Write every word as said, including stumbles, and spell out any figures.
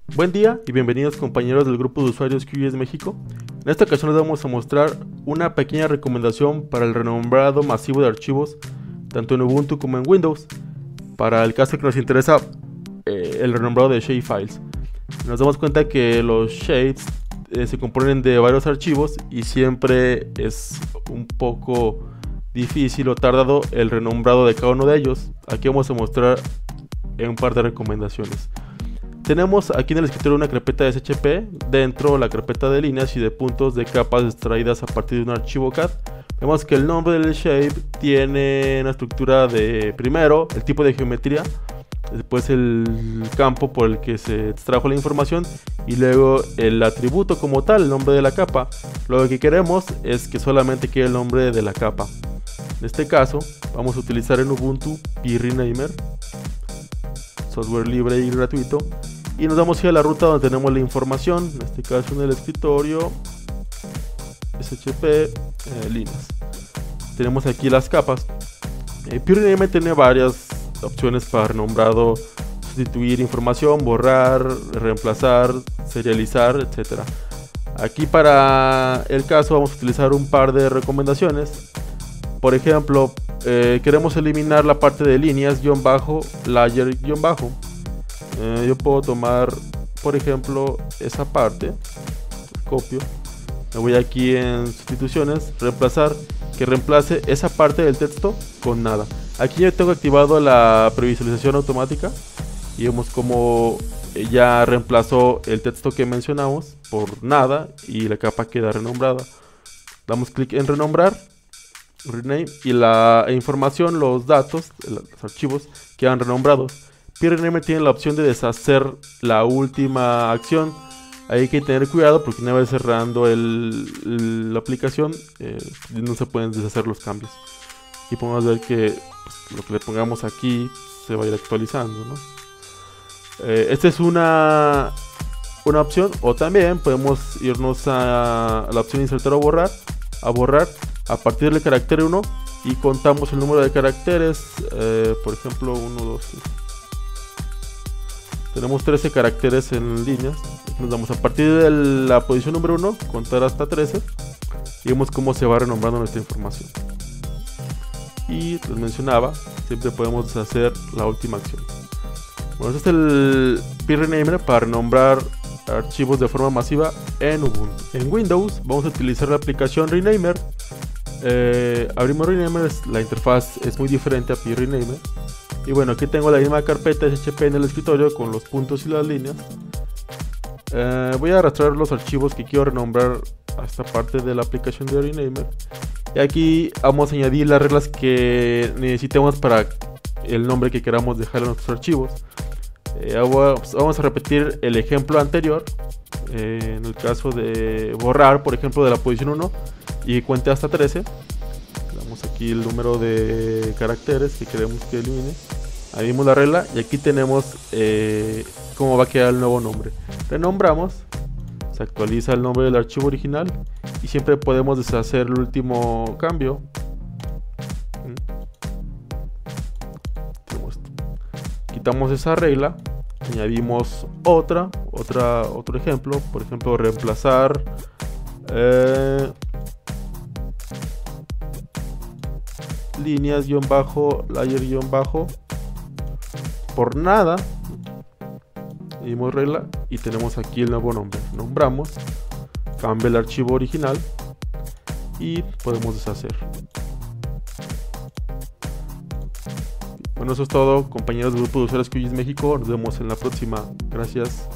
Buen día y bienvenidos compañeros del grupo de usuarios Q G S México. En esta ocasión les vamos a mostrar una pequeña recomendación para el renombrado masivo de archivos tanto en Ubuntu como en Windows. Para el caso que nos interesa eh, el renombrado de shapefiles. Nos damos cuenta que los shapes eh, se componen de varios archivos y siempre es un poco difícil o tardado el renombrado de cada uno de ellos. Aquí vamos a mostrar un par de recomendaciones. Tenemos aquí en el escritorio una carpeta de S H P, dentro la carpeta de líneas y de puntos de capas extraídas a partir de un archivo C A D. Vemos que el nombre del shape tiene una estructura de primero el tipo de geometría, después el campo por el que se extrajo la información y luego el atributo como tal, el nombre de la capa. Lo que queremos es que solamente quede el nombre de la capa. En este caso vamos a utilizar en Ubuntu PyRenamer, software libre y gratuito, y nos vamos a ir a la ruta donde tenemos la información, en este caso en el escritorio S H P eh, líneas. Tenemos aquí las capas. eh, PyRenamer tiene varias opciones para renombrado, sustituir información, borrar, reemplazar, serializar, etcétera. Aquí para el caso vamos a utilizar un par de recomendaciones. Por ejemplo, eh, queremos eliminar la parte de líneas guión bajo layer guión bajo. Eh, yo puedo tomar, por ejemplo, esa parte, copio, me voy aquí en sustituciones, reemplazar, que reemplace esa parte del texto con nada. Aquí yo tengo activado la previsualización automática y vemos como ya reemplazó el texto que mencionamos por nada y la capa queda renombrada. Damos clic en renombrar, rename, y la información, los datos, los archivos quedan renombrados. PyRenamer tiene la opción de deshacer la última acción. Hay que tener cuidado porque una vez cerrando el, el, la aplicación eh, no se pueden deshacer los cambios. Y podemos ver que pues, lo que le pongamos aquí se va a ir actualizando, ¿no? Eh, esta es una, una opción. O también podemos irnos a, a la opción insertar o borrar, a borrar a partir del carácter uno y contamos el número de caracteres. Eh, por ejemplo, uno, dos, tres. Tenemos trece caracteres en líneas. Nos damos a partir de la posición número uno, contar hasta trece. Y vemos cómo se va renombrando nuestra información. Y les mencionaba, siempre podemos deshacer la última acción. Bueno, este es el PyRenamer para renombrar archivos de forma masiva en Ubuntu. En Windows vamos a utilizar la aplicación Renamer. Eh, abrimos Renamer, la interfaz es muy diferente a PyRenamer. Y bueno, aquí tengo la misma carpeta S H P en el escritorio con los puntos y las líneas. Eh, voy a arrastrar los archivos que quiero renombrar a esta parte de la aplicación de Renamer. Y aquí vamos a añadir las reglas que necesitemos para el nombre que queramos dejar en nuestros archivos. Eh, vamos a repetir el ejemplo anterior. Eh, en el caso de borrar, por ejemplo, de la posición uno y que cuente hasta trece. Damos aquí el número de caracteres que queremos que elimine. Ahí vimos la regla y aquí tenemos eh, cómo va a quedar el nuevo nombre. Renombramos, se actualiza el nombre del archivo original y siempre podemos deshacer el último cambio. Quitamos esa regla, añadimos otra, otra, otro ejemplo, por ejemplo reemplazar eh, líneas guión bajo layer guión bajo por nada. Dimos regla y tenemos aquí el nuevo nombre. Nombramos, cambia el archivo original y podemos deshacer. Bueno, eso es todo, compañeros del grupo de usuarios Q G S México. Nos vemos en la próxima. Gracias.